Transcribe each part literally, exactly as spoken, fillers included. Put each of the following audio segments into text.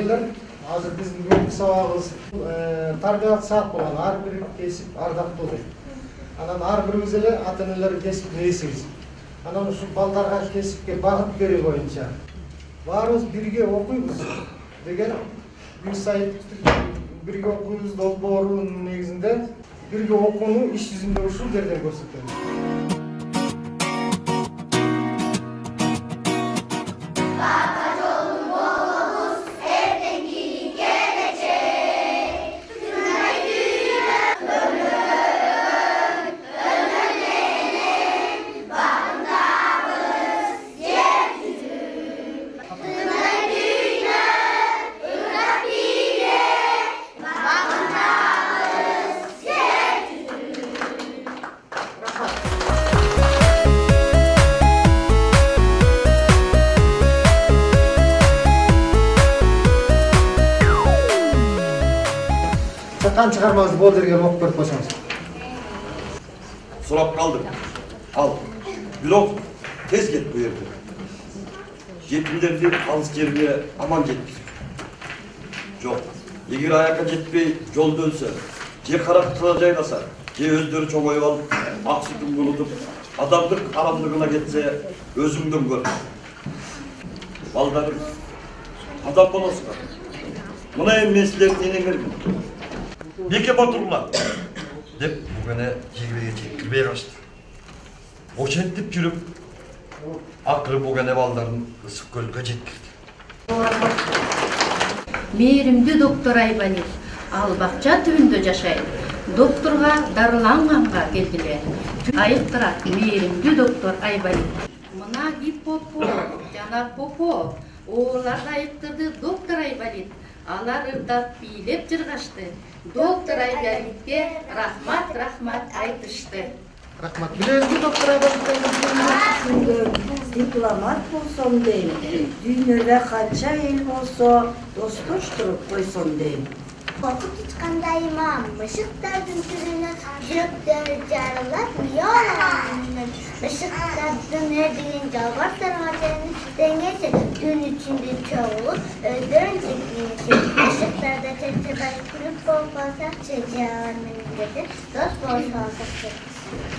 Эгейлер, азыр биздин бүгүнкү сабагыбыз тарбият саат болгон ар бир кесип ардактуу дейт. Анан ар бирибиз эле ата-энелер кесиптин ээсибиз. Анан ушул балдарга кесипке багыт берүү боюнча баарыбыз бирге окуйбуз деген биз айттык. Бирге окуйбуз долбоорунун негизинде бирге окууну иш жүзүндө ушул жерден көрсөтөбүз. Çakan çıkarmaz bol dergen okup berip koşamız. Sorap kaldım. Al. Bülok tez get bu yerde. Yetimlerdi alыс жерге aman жетпейсің. Жоқ. Егер аяққа жетпей жол дөнсө, же қарап тұра жайласа, же өздері чоңойып алып, ақ сүтін бұлытып, адамдық арамдығына кетсе, өзіңден көр. Балдарым, адам боласыңдар. Мына мен сілердің енеңермін. Неке батырлар деп бүгіне жегілеге жеткірбей қашты. Ошентіп жүріп, ақыры бүгіне балдарын ысық көлге жеткірді. Мейірімді доктор Айбалин, ал бақча түбінде жашайды. Докторға дарыланғанға келділер. Айықтырат мейірімді доктор Айбалин. Мына гиппопо, жана попо, оларды айықтырды доктор Айбалин. Алар ырдап бийлеп жыргашты. Доктор Айбалинге рахмат, рахмат айтышты. Рахмат. Билесизби доктор Айбалин? Дипломат болсом дейм. Дүйнөдө канча эл болсо, достоштуруп койсом дейм. Korkup çıkandayım, ışıklardan türünün yürekleri carılar, miyalanın ışıklardan her dilin calvar sarmacanın dengesi dün içinde çoğulu, öldürün çektiğiniz ışıklarda çerçeveli kulüp bol balsak çeçeğer menimdedir, dost bol balsak çeçeğer.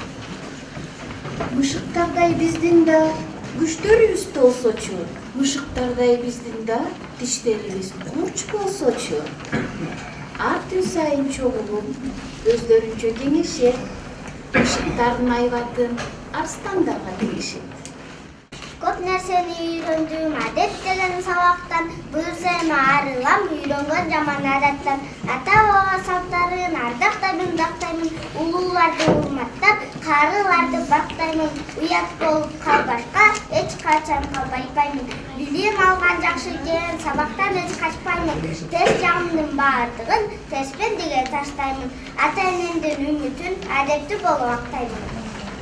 Мышыктардай биздин да күчтөрүбүз болсочу, мышыктардай биздин да тиштерибиз курч болсочу. Ар түн сайын чогулуп, өздөрүнчө кеңешет, мышыктардын айбатын арстандарга тегишет. Көп нәрсени үйрөндүм адет деген сабактан, быйырсайма арылам үйрөнгөн жаман адаттан. Ата баба салттарын ардактаймын, дактаймын, улууларды урматтап, карыларды бактаймын. Уят болуп калбашка эч качан калбайбаймын. Билим алган жакшы экен, сабактан эч качпаймын. Тест жагымдын баардыгын теспендиге таштаймын. Ата-энемдин үмүтүн адепти болуп актаймын.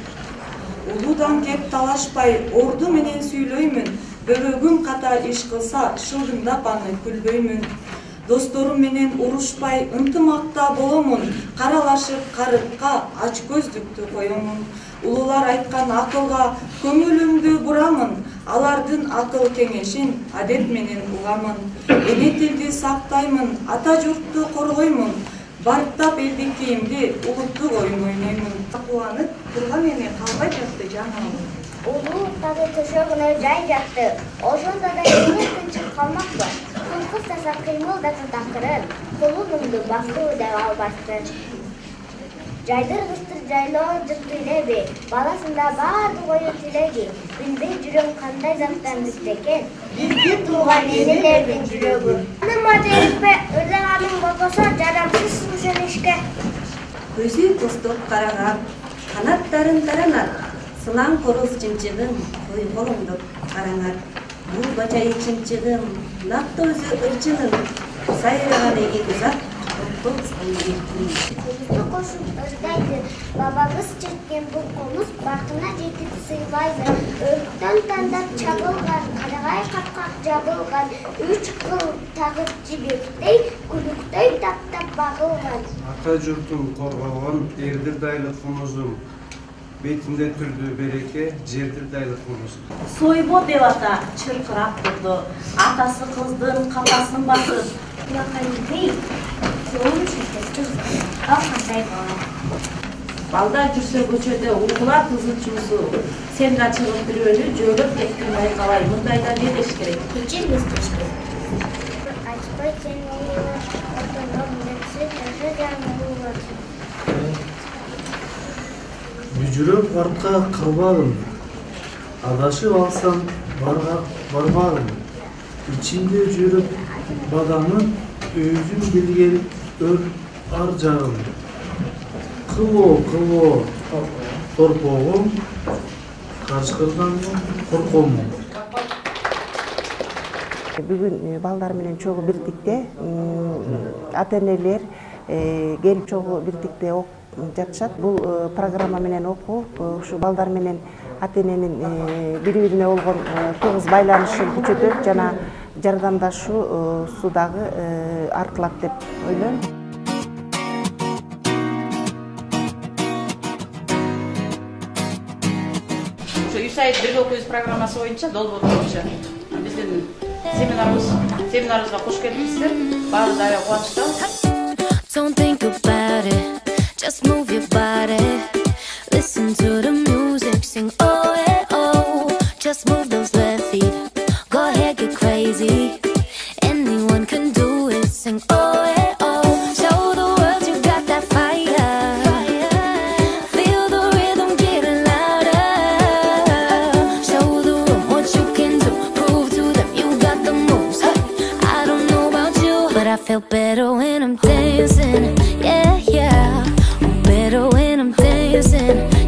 Улудан кеп талашпай, орду менен сүйлөймүн. Бөлөгүм ката иш кылса, шылдыңдап аны күлбөймүн. Досторум менен урушпай, ынтымакта боломун. Каралашып карыкка ач көздүктү коёмун. Улуулар айткан акылга көңүлүмдү бурамын. Алардын акыл кеңешин адет менен угамын. Эне тилди сактаймын, ата журтту коргоймун. Барктап элдик кийимди, улуттук оюн ойноймун. Кубанып, турган эне калбай жатты жаным. Улуу таза төшөгүнө жай жатты. Ошондо да эне тынчып калмакпы. Кулкус таза кыймылдатып такырын, кулунумду бактуу деп албастын. Жайдыргыстыр жайлоо жыктı элеби, баласында баардык ою тилеги. Билбей жүрөм кандай заттан биздекен, бизди тууган энелердин жүрөгү. Ныма дейбе, өзүңүн болбосо жарамсыз ушул ишке. Көзү костоп караган, канаттарын таранат, сылаң короз чымчыгым, койголоңдоп караңат. Бул бачайы чымчыгым, накты өзү ырчыгым, сайраган эги зат. Көбүстү кошуп ырдайды, бабабыз чеккен бул комуз бактына жетип сыйлайды. Өрттөн тандап чабылган, карагай капкак жабылган, үч кыл тагып жибектей, күлүктөй таптап багылган. Ата журтун коргогон эрдир дайлык фунузум. бетинде түрдүү береке, жерде дайлык болбосун. Сойбо деп ата чыркырап турду. Атасы кыздын капасын басып, Макалибей, жолун чекести ал кандай болот? балдар жүрсө көчөдө угула кызыл чуусу, сен да чыгып бирөөнү жөөлөп кеткенин байкабай, мындайда не деш керек? Кечир эстеш керек. Ачпай сен угулар, отондон нерсе жашы жаңылар. Мүжүрөп артка кырбадым, адашып алсам барбадым. İçinde жүрүп бадамын, өзүм билген өр ар жагым. Кыло, кыло, торпогум, качкырдан корком. Бүгүн балдар менен чогуу бирдикте ата-энелер келип чогуу бирдикте жатышат. Бул программа менен окуп, ушу балдар менен ата-эненин бири-бирине болгон тыгыз байланышын күчөтөт жана жардамдашуу дагы артылат деп ойлойм. Ушу ЮСАИД бирге окуйбуз программасы боюнча долбоор боюнча биздин семинарыбыз семинарыбызга кош келипсиздер. Баарыбыз аябай кубанычтабыз. Don't think about it, just move your body. Listen to the music, sing oh yeah oh. Just move those left feet, go ahead get crazy. Anyone can do it, sing oh yeah oh. Show the world you got that fire. Feel the rhythm getting louder. Show the room what you can do, prove to them you got the moves. Hey, I don't know about you, but I feel better when I'm dancing. Yeah, yeah, better when I'm dancing.